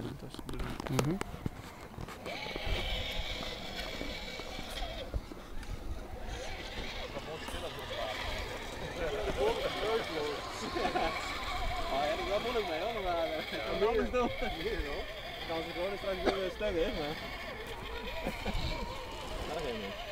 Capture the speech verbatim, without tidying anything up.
Mm-hmm. Oh ja, dat gaat moeilijk mee hoor, maar uh, anders doen. Dan kan ze gewoon straks weer stuggen, maar. Dat geeft niet.